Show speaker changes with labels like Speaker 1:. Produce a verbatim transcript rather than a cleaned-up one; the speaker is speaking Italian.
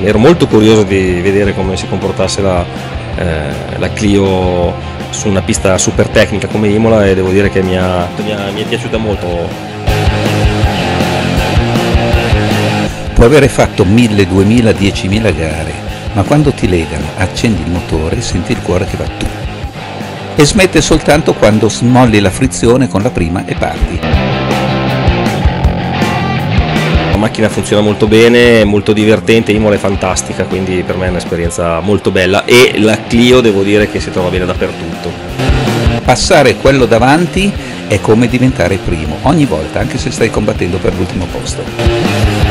Speaker 1: ero molto curioso di vedere come si comportasse la, eh, la Clio su una pista super tecnica come Imola, e devo dire che mi, ha, mi, ha, mi è piaciuta molto.
Speaker 2: Può avere fatto mille, duemila, diecimila gare, ma quando ti legano, accendi il motore, senti il cuore che va tu. E smette soltanto quando smolli la frizione con la prima e parti.
Speaker 1: La macchina funziona molto bene, è molto divertente, Imola è fantastica, quindi per me è un'esperienza molto bella, e la Clio devo dire che si trova bene dappertutto.
Speaker 2: Passare quello davanti è come diventare primo, ogni volta, anche se stai combattendo per l'ultimo posto.